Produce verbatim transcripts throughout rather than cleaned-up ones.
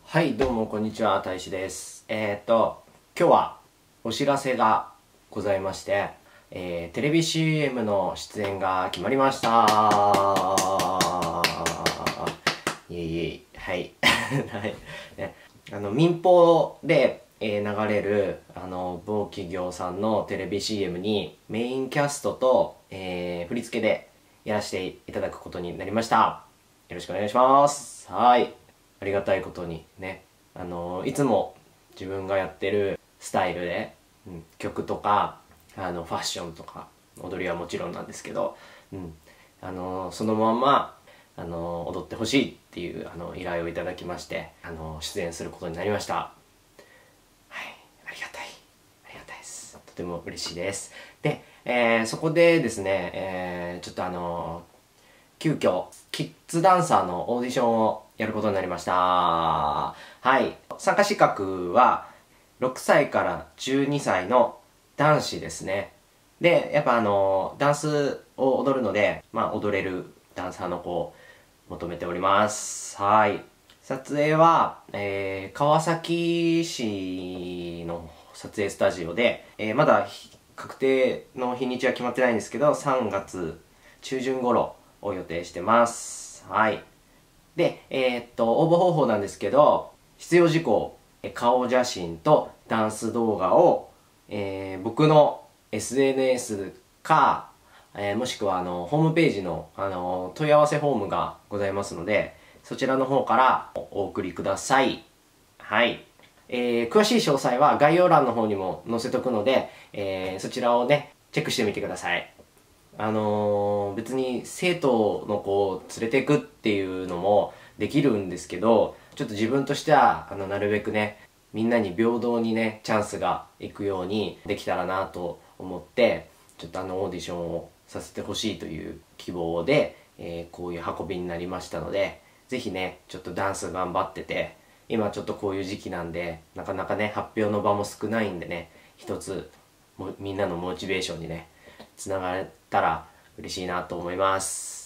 はい、どうもこんにちは、大志です。えー、っと、今日はお知らせがございまして、えー、テレビ シーエム の出演が決まりました。イエイイエイ。はい。はい。ね、あの、民放で、えー、流れる、あの、某企業さんのテレビ シーエム にメインキャストと、えー、振り付けでやらせていただくことになりました。よろしくお願いします。はい。ありがたいことにね、あのいつも自分がやってるスタイルで、うん、曲とかあのファッションとか踊りはもちろんなんですけど、うん、あのそのままあの踊ってほしいっていうあの依頼をいただきまして、あの出演することになりました。はい、ありがたいありがたいです。とても嬉しいです。で、えー、そこでですね、えー、ちょっとあの急遽キッズダンサーのオーディションをやることになりました。はい。参加資格はろくさいからじゅうにさいの男子ですね。で、やっぱあの、ダンスを踊るので、まあ踊れるダンサーの子を求めております。はい。撮影は、えー、川崎市の撮影スタジオで、えー、まだ確定の日にちは決まってないんですけど、さんがつちゅうじゅん頃を予定してます。はい。で、えー、っと、応募方法なんですけど、必要事項、顔写真とダンス動画を、えー、僕の エスエヌエス か、えー、もしくはあの、ホームページのあの、問い合わせフォームがございますので、そちらの方からお送りください。はい。えー、詳しい詳細は概要欄の方にも載せとくので、えー、そちらをね、チェックしてみてください。あのー、別に生徒の子を連れていくっていうのもできるんですけど、ちょっと自分としてはあのなるべくね、みんなに平等にねチャンスがいくようにできたらなと思って、ちょっとあのオーディションをさせてほしいという希望で、えー、こういう運びになりましたので、ぜひねちょっとダンス頑張ってて、今ちょっとこういう時期なんでなかなかね発表の場も少ないんでね、一つもみんなのモチベーションにねつながれたら嬉しいなと思います。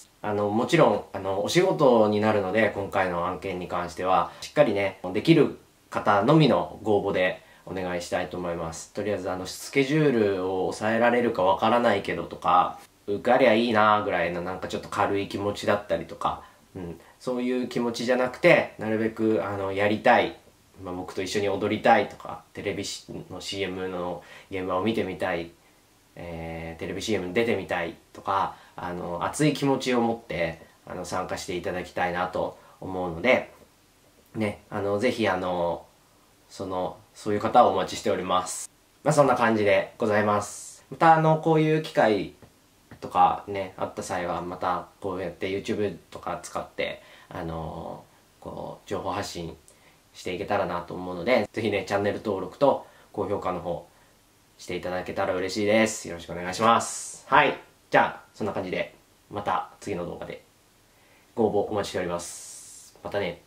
あのもちろんあのお仕事になるので、今回の案件に関してはしっかりねできる方のみのご応募でお願いしたいと思います。とりあえずあのスケジュールを抑えられるかわからないけどとか、受かりゃいいなぐらいのなんかちょっと軽い気持ちだったりとか、うん、そういう気持ちじゃなくて、なるべくあのやりたい、まあ、僕と一緒に踊りたいとか、テレビの シーエム の現場を見てみたい、えー、テレビ シーエム に出てみたいとか、あの熱い気持ちを持ってあの参加していただきたいなと思うのでね、あのぜひあのそのそういう方をお待ちしております。まあそんな感じでございます。またあのこういう機会とかねあった際は、またこうやって YouTube とか使ってあのこう情報発信していけたらなと思うので、ぜひねチャンネル登録と高評価の方していただけたら嬉しいです。よろしくお願いします。はい。じゃあ、そんな感じで、また次の動画でご応募お待ちしております。またね。